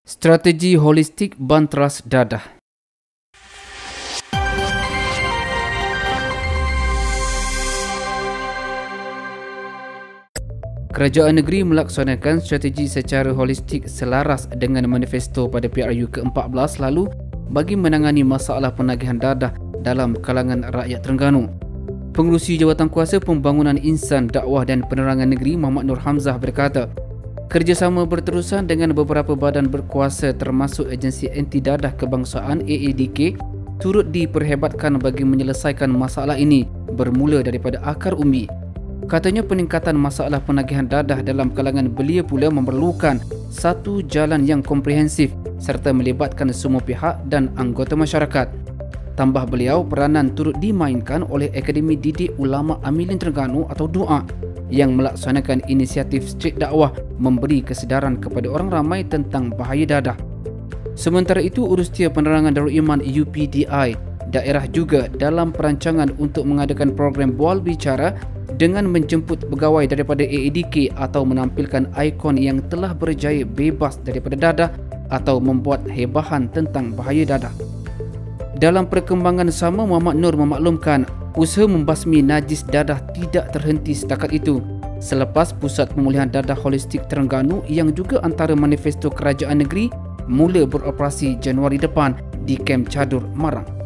Strategi Holistik Banteras Dadah. Kerajaan negeri melaksanakan strategi secara holistik selaras dengan manifesto pada PRU ke-14 lalu bagi menangani masalah penagihan dadah dalam kalangan rakyat Terengganu. Pengerusi Jawatankuasa Pembangunan Insan, Dakwah dan Penerangan Negeri Muhammad Nur Hamzah berkata, kerjasama berterusan dengan beberapa badan berkuasa termasuk Agensi Anti Dadah Kebangsaan AADK turut diperhebatkan bagi menyelesaikan masalah ini bermula daripada akar umbi. Katanya peningkatan masalah penagihan dadah dalam kalangan belia pula memerlukan satu jalan yang komprehensif serta melibatkan semua pihak dan anggota masyarakat. Tambah beliau, peranan turut dimainkan oleh Akademi Didik Ulama Amilin Terengganu atau DUA yang melaksanakan inisiatif street dakwah memberi kesedaran kepada orang ramai tentang bahaya dadah. Sementara itu, Urustia Penerangan Daruliman UPDI daerah juga dalam perancangan untuk mengadakan program bual bicara dengan menjemput pegawai daripada AADK atau menampilkan ikon yang telah berjaya bebas daripada dadah atau membuat hebahan tentang bahaya dadah. Dalam perkembangan sama, Muhammad Nur memaklumkan usaha membasmi najis dadah tidak terhenti setakat itu selepas Pusat Pemulihan Dadah Holistik Terengganu yang juga antara manifesto kerajaan negeri mula beroperasi Januari depan di Kem Cadur, Marang.